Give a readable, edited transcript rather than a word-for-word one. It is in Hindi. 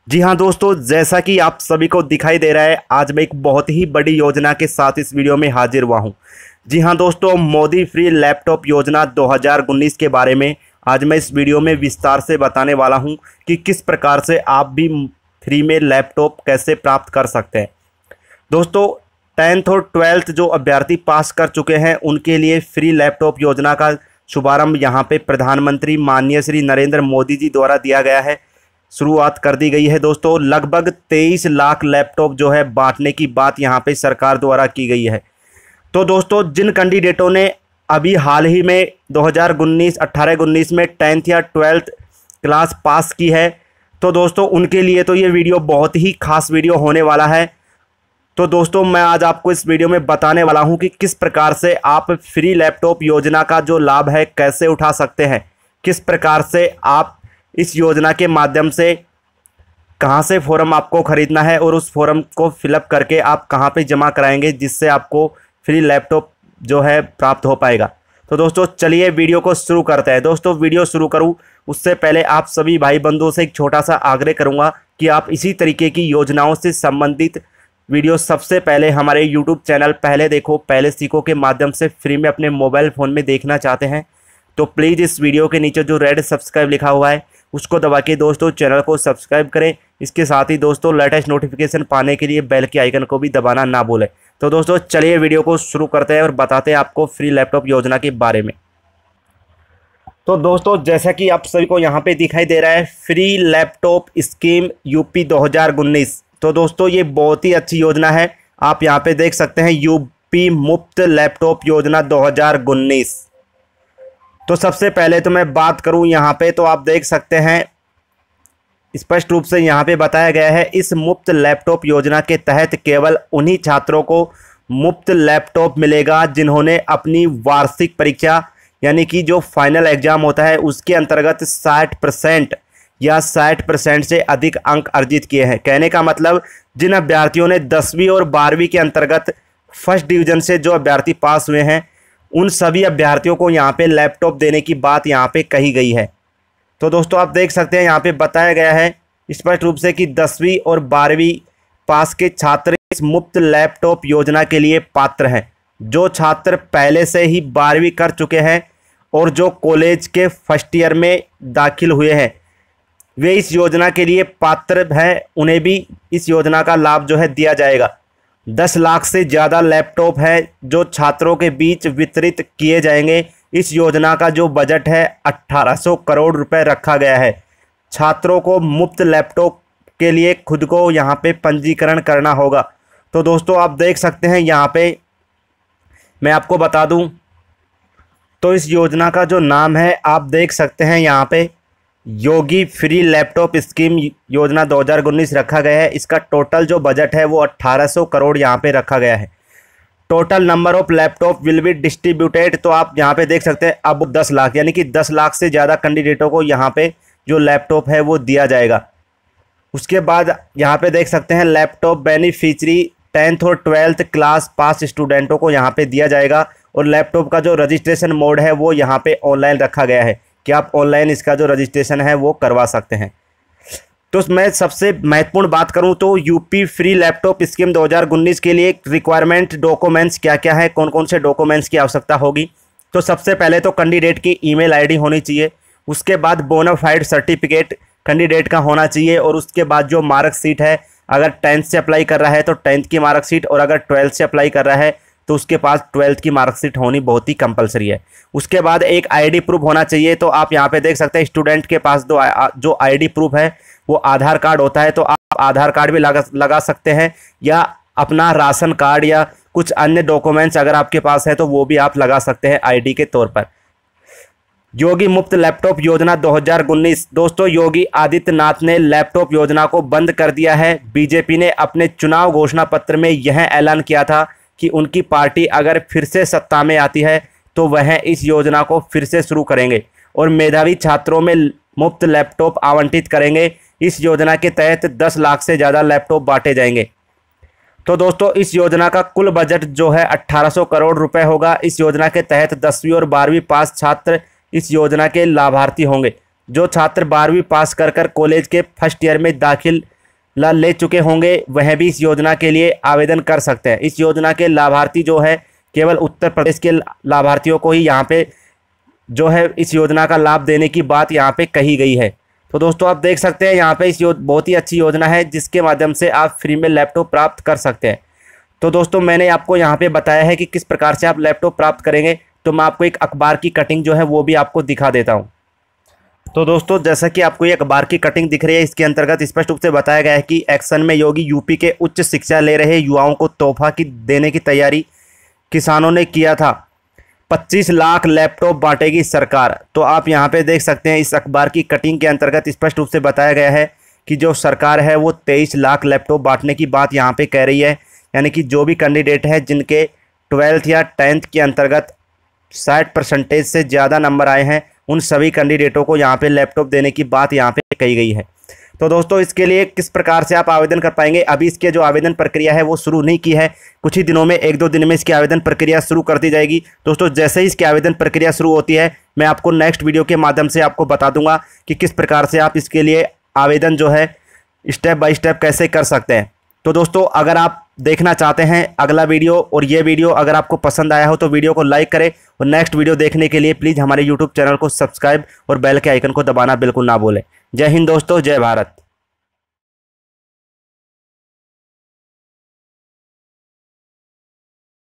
जी हाँ दोस्तों, जैसा कि आप सभी को दिखाई दे रहा है, आज मैं एक बहुत ही बड़ी योजना के साथ इस वीडियो में हाजिर हुआ हूँ। जी हाँ दोस्तों, मोदी फ्री लैपटॉप योजना 2019 के बारे में आज मैं इस वीडियो में विस्तार से बताने वाला हूँ कि किस प्रकार से आप भी फ्री में लैपटॉप कैसे प्राप्त कर सकते हैं। दोस्तों, 10th और 12th जो अभ्यर्थी पास कर चुके हैं उनके लिए फ्री लैपटॉप योजना का शुभारंभ यहाँ पे प्रधानमंत्री माननीय श्री नरेंद्र मोदी जी द्वारा दिया गया है, शुरुआत कर दी गई है। दोस्तों, लगभग 23 लाख लैपटॉप जो है बांटने की बात यहाँ पे सरकार द्वारा की गई है। तो दोस्तों, जिन कैंडिडेटों ने अभी हाल ही में 2018-19 में 10th या 12th क्लास पास की है, तो दोस्तों उनके लिए तो ये वीडियो बहुत ही खास वीडियो होने वाला है। तो दोस्तों, मैं आज आपको इस वीडियो में बताने वाला हूं कि किस प्रकार से आप फ्री लैपटॉप योजना का जो लाभ है कैसे उठा सकते हैं, किस प्रकार से आप इस योजना के माध्यम से कहां से फॉर्म आपको ख़रीदना है और उस फॉर्म को फिलअप करके आप कहां पे जमा कराएंगे जिससे आपको फ्री लैपटॉप जो है प्राप्त हो पाएगा। तो दोस्तों चलिए वीडियो को शुरू करते हैं। दोस्तों, वीडियो शुरू करूं उससे पहले आप सभी भाई बंधुओं से एक छोटा सा आग्रह करूंगा कि आप इसी तरीके की योजनाओं से संबंधित वीडियो सबसे पहले हमारे YouTube चैनल पहले देखो पहले सीखो के माध्यम से फ्री में अपने मोबाइल फ़ोन में देखना चाहते हैं तो प्लीज़ इस वीडियो के नीचे जो रेड सब्सक्राइब लिखा हुआ है उसको दबा के दोस्तों चैनल को सब्सक्राइब करें। इसके साथ ही दोस्तों लेटेस्ट नोटिफिकेशन पाने के लिए बेल के आइकन को भी दबाना ना भूलें। तो दोस्तों चलिए वीडियो को शुरू करते हैं और बताते हैं आपको फ्री लैपटॉप योजना के बारे में। तो दोस्तों, जैसा कि आप सभी को यहाँ पे दिखाई दे रहा है फ्री लैपटॉप स्कीम यूपी 2019। तो दोस्तों ये बहुत ही अच्छी योजना है। आप यहाँ पे देख सकते हैं यूपी मुफ्त लैपटॉप योजना 2019। तो सबसे पहले तो मैं बात करूँ यहाँ पे तो आप देख सकते हैं स्पष्ट रूप से यहाँ पे बताया गया है इस मुफ्त लैपटॉप योजना के तहत केवल उन्हीं छात्रों को मुफ्त लैपटॉप मिलेगा जिन्होंने अपनी वार्षिक परीक्षा यानी कि जो फाइनल एग्जाम होता है उसके अंतर्गत 60% या 60% से अधिक अंक अर्जित किए हैं। कहने का मतलब जिन अभ्यर्थियों ने 10वीं और 12वीं के अंतर्गत फर्स्ट डिवीज़न से जो अभ्यर्थी पास हुए हैं उन सभी अभ्यर्थियों को यहाँ पे लैपटॉप देने की बात यहाँ पे कही गई है। तो दोस्तों आप देख सकते हैं यहाँ पे बताया गया है स्पष्ट रूप से कि 10वीं और 12वीं पास के छात्र इस मुफ्त लैपटॉप योजना के लिए पात्र हैं। जो छात्र पहले से ही 12वीं कर चुके हैं और जो कॉलेज के फर्स्ट ईयर में दाखिल हुए हैं वे इस योजना के लिए पात्र हैं, उन्हें भी इस योजना का लाभ जो है दिया जाएगा। 10 लाख से ज़्यादा लैपटॉप है जो छात्रों के बीच वितरित किए जाएंगे। इस योजना का जो बजट है 1800 करोड़ रुपए रखा गया है। छात्रों को मुफ्त लैपटॉप के लिए खुद को यहाँ पे पंजीकरण करना होगा। तो दोस्तों आप देख सकते हैं यहाँ पे मैं आपको बता दूं तो इस योजना का जो नाम है आप देख सकते हैं यहाँ पे योगी फ्री लैपटॉप स्कीम योजना 2019 रखा गया है। इसका टोटल जो बजट है वो 1800 करोड़ यहाँ पे रखा गया है। Total number of laptop will be distributed. तो आप यहाँ पे देख सकते हैं अब 10 लाख यानी कि 10 लाख से ज़्यादा कैंडिडेटों को यहाँ पे जो लैपटॉप है वो दिया जाएगा। उसके बाद यहाँ पे देख सकते हैं लैपटॉप बेनिफिशियरी 10th और 12th क्लास पास स्टूडेंटों को यहाँ पे दिया जाएगा और लैपटॉप का जो रजिस्ट्रेशन मोड है वो यहाँ पे ऑनलाइन रखा गया है कि आप ऑनलाइन इसका जो रजिस्ट्रेशन है वो करवा सकते हैं। तो मैं सबसे महत्वपूर्ण बात करूं तो यूपी फ्री लैपटॉप स्कीम 2019 के लिए रिक्वायरमेंट डॉक्यूमेंट्स क्या क्या है, कौन कौन से डॉक्यूमेंट्स की आवश्यकता होगी। तो सबसे पहले तो कैंडिडेट की ईमेल आईडी होनी चाहिए। उसके बाद बोनाफाइड सर्टिफिकेट कैंडिडेट का होना चाहिए और उसके बाद जो मार्कशीट है, अगर 10th से अप्लाई कर रहा है तो 10th की मार्कशीट और अगर 12th से अप्लाई कर रहा है तो उसके पास 12th की मार्कशीट होनी बहुत ही कंपलसरी है। उसके बाद एक आईडी प्रूफ होना चाहिए। तो आप यहाँ पे देख सकते हैं स्टूडेंट के पास जो आईडी प्रूफ है वो आधार कार्ड होता है, तो आप आधार कार्ड भी लगा सकते हैं या अपना राशन कार्ड या कुछ अन्य डॉक्यूमेंट्स अगर आपके पास है तो वो भी आप लगा सकते हैं आईडी के तौर पर। योगी मुफ्त लैपटॉप योजना 2019। दोस्तों, योगी आदित्यनाथ ने लैपटॉप योजना को बंद कर दिया है। बीजेपी ने अपने चुनाव घोषणा पत्र में यह ऐलान किया था कि उनकी पार्टी अगर फिर से सत्ता में आती है तो वह इस योजना को फिर से शुरू करेंगे और मेधावी छात्रों में मुफ्त लैपटॉप आवंटित करेंगे। इस योजना के तहत 10 लाख से ज़्यादा लैपटॉप बांटे जाएंगे। तो दोस्तों इस योजना का कुल बजट जो है 1800 करोड़ रुपए होगा। इस योजना के तहत 10वीं और 12वीं पास छात्र इस योजना के लाभार्थी होंगे। जो छात्र 12वीं पास कर कॉलेज के फर्स्ट ईयर में दाखिल लाभ ले चुके होंगे वह भी इस योजना के लिए आवेदन कर सकते हैं। इस योजना के लाभार्थी जो है केवल उत्तर प्रदेश के लाभार्थियों को ही यहाँ पे जो है इस योजना का लाभ देने की बात यहाँ पे कही गई है। तो दोस्तों आप देख सकते हैं यहाँ पे इस बहुत ही अच्छी योजना है जिसके माध्यम से आप फ्री में लैपटॉप प्राप्त कर सकते हैं। तो दोस्तों मैंने आपको यहाँ पे बताया है कि किस प्रकार से आप लैपटॉप प्राप्त करेंगे, तो मैं आपको एक अखबार की कटिंग जो है वो भी आपको दिखा देता हूँ। तो दोस्तों जैसा कि आपको ये अखबार की कटिंग दिख रही है, इसके अंतर्गत स्पष्ट रूप से बताया गया है कि एक्शन में योगी यूपी के उच्च शिक्षा ले रहे युवाओं को तोहफा की देने की तैयारी किसानों ने किया था। 25 लाख लैपटॉप बांटेगी सरकार। तो आप यहाँ पे देख सकते हैं इस अखबार की कटिंग के अंतर्गत स्पष्ट रूप से बताया गया है कि जो सरकार है वो 23 लाख लैपटॉप बांटने की बात यहाँ पे कह रही है। यानी कि जो भी कैंडिडेट है जिनके 12th या 10th के अंतर्गत 60% से ज़्यादा नंबर आए हैं, उन सभी कैंडिडेटों को यहाँ पे लैपटॉप देने की बात यहाँ पे कही गई है। तो दोस्तों इसके लिए किस प्रकार से आप आवेदन कर पाएंगे, अभी इसके जो आवेदन प्रक्रिया है वो शुरू नहीं की है। कुछ ही दिनों में 1-2 दिन में इसकी आवेदन प्रक्रिया शुरू कर दी जाएगी। दोस्तों जैसे ही इसकी आवेदन प्रक्रिया शुरू होती है मैं आपको नेक्स्ट वीडियो के माध्यम से आपको बता दूंगा कि किस प्रकार से आप इसके लिए आवेदन जो है स्टेप बाय स्टेप कैसे कर सकते हैं। तो दोस्तों अगर आप देखना चाहते हैं अगला वीडियो और ये वीडियो अगर आपको पसंद आया हो तो वीडियो को लाइक करें और नेक्स्ट वीडियो देखने के लिए प्लीज़ हमारे यूट्यूब चैनल को सब्सक्राइब और बेल के आइकन को दबाना बिल्कुल ना भूलें। जय हिंद दोस्तों, जय भारत।